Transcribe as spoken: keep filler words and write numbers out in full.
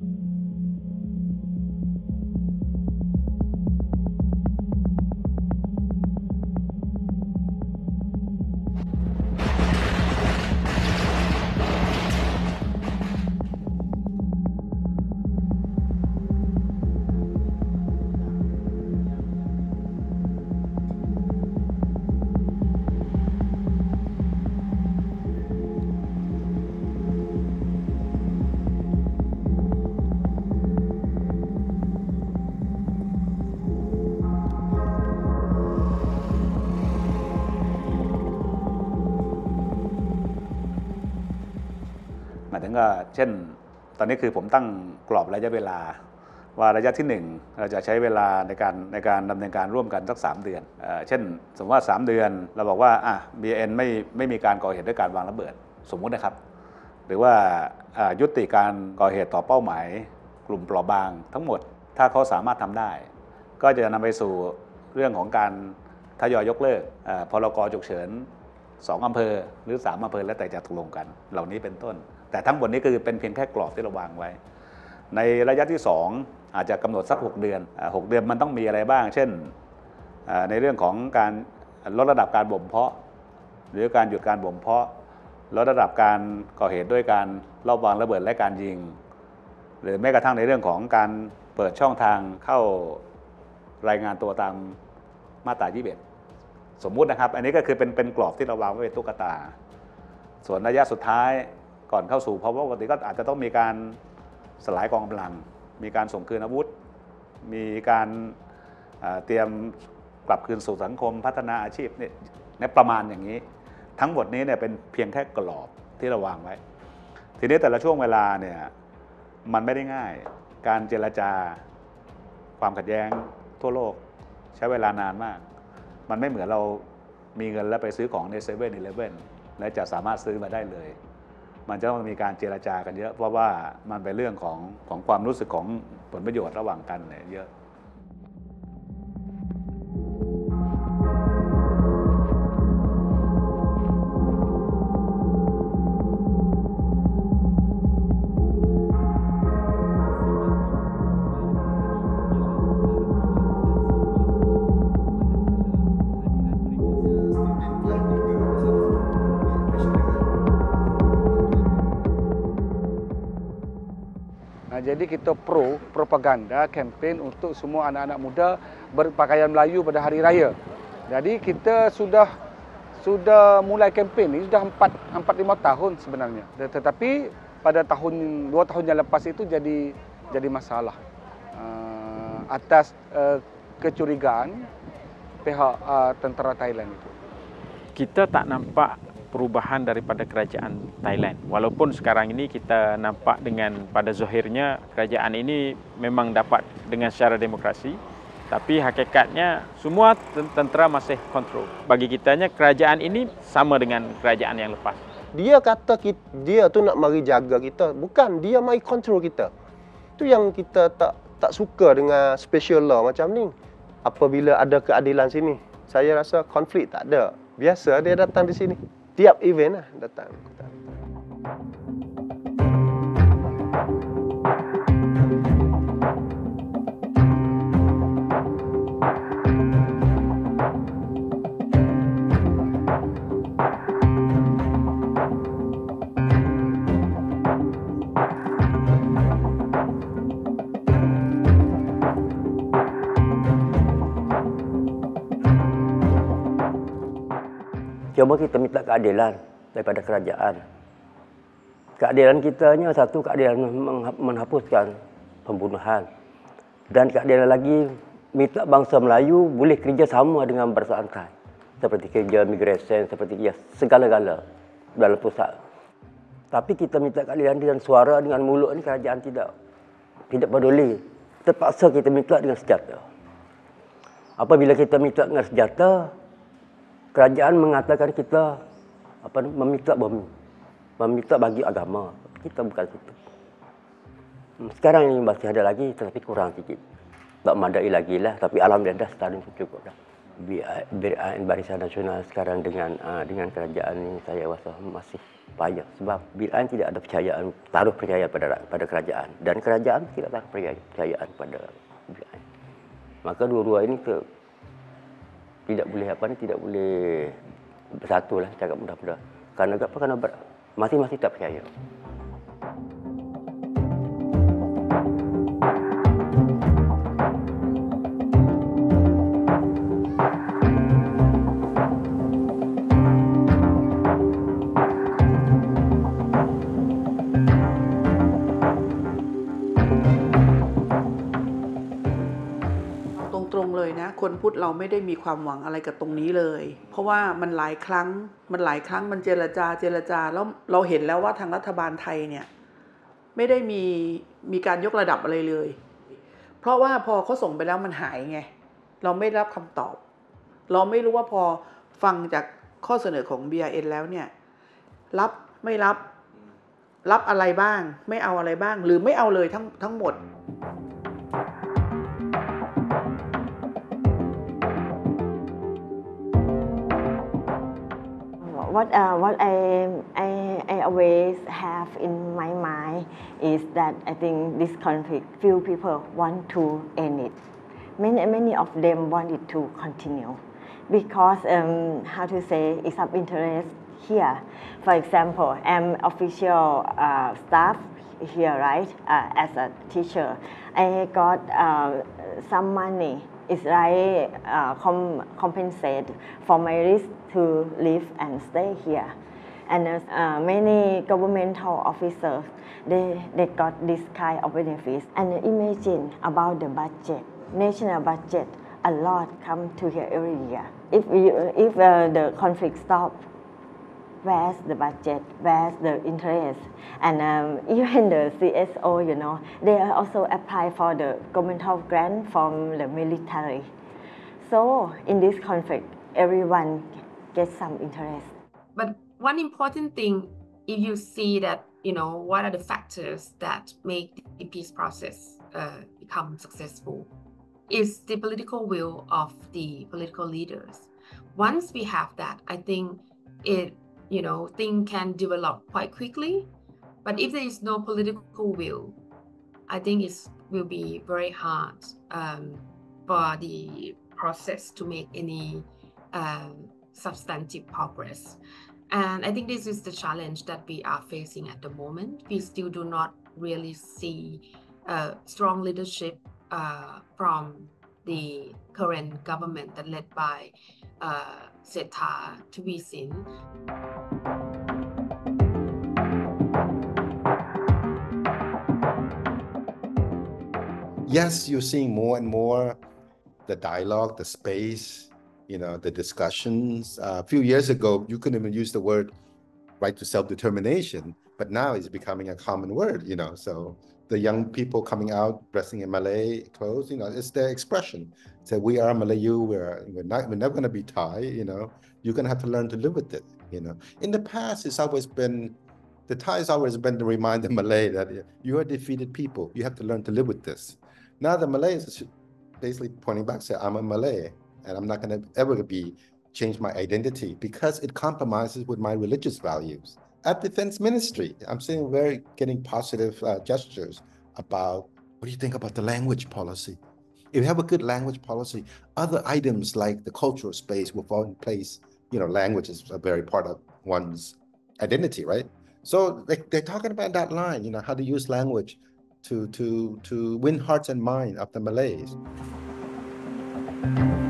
หมายถึงว่าเช่นตอนนี้คือผมตั้งกรอบระยะเวลาว่าระยะที่หนึ่งเราจะใช้เวลาในการในการดำเนินการร่วมกันสักสามเดือนเอ่อเช่นสมมติว่าสามเดือนเราบอกว่าอ่ะ บี เอ็น ไม่ไม่มีการก่อเหตุด้วยการวางระเบิดสมมุตินะครับหรือว่ายุติการก่อเหตุต่อเป้าหมายกลุ่มเปราะบางทั้งหมดถ้าเขาสามารถทำได้ก็จะนำไปสู่เรื่องของการทยอยยกเลิกพรกฉุกเฉินสองอำเภอหรือสามอำเภอแล้วแต่จะตกลงกันเหล่านี้เป็นต้นแต่ทั้งหมดนี้คือเป็นเพียงแค่กรอบที่เราวางไว้ในระยะที่สองอาจจะกำหนดสักหกเดือนหกเดือนมันต้องมีอะไรบ้างเช่นในเรื่องของการลดระดับการบ่มเพาะหรือการหยุดการบ่มเพาะลดระดับการก่อเหตุด้วยการลอบวางระเบิดและการยิงหรือแม้กระทั่งในเรื่องของการเปิดช่องทางเข้ารายงานตัวตามมาตรายี่สิบเอ็ดสมมุตินะครับอันนี้ก็คือเป็นเป็นกรอบที่เราวางไว้เป็นตุ๊กตาส่วนระยะสุดท้ายก่อนเข้าสู่ภาวะปกติก็อาจจะต้องมีการสลายกองกำลังมีการส่งคืนอาวุธมีการเตรียมกลับคืนสู่สังคมพัฒนาอาชีพเนี่ยประมาณอย่างนี้ทั้งหมดนี้เนี่ยเป็นเพียงแค่กรอบที่เราวางไว้ทีนี้แต่ละช่วงเวลาเนี่ยมันไม่ได้ง่ายการเจรจาความขัดแย้งทั่วโลกใช้เวลานานมากมันไม่เหมือนเรามีเงินแล้วไปซื้อของในเซเว่นอีเลฟเว่นและจะสามารถซื้อมาได้เลยมันจะต้องมีการเจรจากันเยอะเพราะว่ามันเป็นเรื่องของของความรู้สึกของผลประโยชน์ระหว่างกันเนี่ยเยอะ Jadi kita pro propaganda kempen untuk semua anak-anak muda berpakaian Melayu pada hari raya. Jadi kita sudah sudah mulai kempen ini sudah empat lima tahun sebenarnya. Tetapi pada tahun dua tahun yang lepas itu jadi jadi masalah uh, atas uh, kecurigaan pihak uh, tentera Thailand itu. Kita tak nampak perubahan daripada kerajaan Thailand. Walaupun sekarang ini kita nampak dengan pada zahirnya kerajaan ini memang dapat dengan secara demokrasi, tapi hakikatnya semua tentera masih kontrol. Bagi kitanya kerajaan ini sama dengan kerajaan yang lepas. Dia kata kita, dia tu nak mari jaga kita, bukan dia mari kontrol kita. Itu yang kita tak tak suka dengan special law macam ni. Apabila ada keadilan sini, saya rasa konflik tak ada. Biasa dia datang di sini. Tiap event lah datang. Cuma kita minta keadilan daripada kerajaan. Keadilan kita hanya satu, keadilan menghapuskan pembunuhan. Dan keadilan lagi, minta bangsa Melayu boleh kerja sama dengan bangsa Thai. Seperti kerja migration, seperti kerja segala-gala dalam pusat. Tapi kita minta keadilan dengan suara, dengan mulut ni kerajaan tidak. Tidak peduli. Terpaksa kita minta dengan senjata. Apabila kita minta dengan senjata, kerajaan mengatakan kita apa meminta bumi, meminta bagi agama. Kita bukan situ. Sekarang ini masih ada lagi, tetapi kurang sikit. Tak memadai lagi lah, tapi alhamdulillah setahun cukup dah. B I N Barisan Nasional sekarang dengan uh, dengan kerajaan ini saya rasa masih payah sebab B I N tidak ada percayaan taruh percaya pada pada kerajaan dan kerajaan tidak taruh percayaan pada B I N. Maka dua-dua ini ke, tidak boleh apa ni tidak boleh bersatu lah cakap mudah-mudah. Karena apa? Karena masing-masing tak percaya. ตรงๆเลยนะคนพุทธเราไม่ได้มีความหวังอะไรกับตรงนี้เลยเพราะว่ามันหลายครั้งมันหลายครั้งมันเจรจาเจรจาแล้วเราเห็นแล้วว่าทางรัฐบาลไทยเนี่ยไม่ได้มีมีการยกระดับอะไรเลยเพราะว่าพอเขาส่งไปแล้วมันหายไงเราไม่รับคำตอบเราไม่รู้ว่าพอฟังจากข้อเสนอของ บี ไอ เอ็น แล้วเนี่ยรับไม่รับรับอะไรบ้างไม่เอาอะไรบ้างหรือไม่เอาเลยทั้งทั้งหมด What uh, what I, I I always have in my mind is that I think this conflict, few people want to end it. Many many of them want it to continue because um, how to say it's of interest here. For example, I'm official uh, staff here, right? Uh, as a teacher, I got uh, some money. It's like uh, com compensate for my risk to live and stay here. And uh, many governmental officers, they, they got this kind of benefits. And imagine about the budget, national budget, a lot come to here every year. If, we, if uh, the conflict stops, where's the budget, where's the interest? And um, even the C S O, you know, they also apply for the governmental grant from the military. So in this conflict, everyone gets some interest. But one important thing, if you see that, you know, what are the factors that make the peace process uh, become successful, is the political will of the political leaders. Once we have that, I think it, you know, things can develop quite quickly. But if there is no political will, I think it will be very hard um, for the process to make any um, substantive progress. And I think this is the challenge that we are facing at the moment. We still do not really see uh, strong leadership uh, from the current government that led by uh, Sethar Thavisin. Yes, you're seeing more and more the dialogue, the space, you know, the discussions. Uh, a few years ago, you couldn't even use the word right to self-determination, but now it's becoming a common word, you know. So the young people coming out dressing in Malay clothes, you know, it's their expression. Say, we are Malayu, we're, we're not, we're never going to be Thai, you know. You're going to have to learn to live with it, you know. In the past, it's always been, the Thai has always been to remind the Malay that you are defeated people. You have to learn to live with this. Now the Malays basically pointing back, say, I'm a Malay, and I'm not going to ever be change my identity because it compromises with my religious values. At Defense Ministry, I'm seeing very getting positive uh, gestures about what do you think about the language policy? If you have a good language policy, other items like the cultural space will fall in place. You know, language is a very part of one's identity, right? So they, they're talking about that line, you know, how to use language to to to win hearts and minds of the Malays.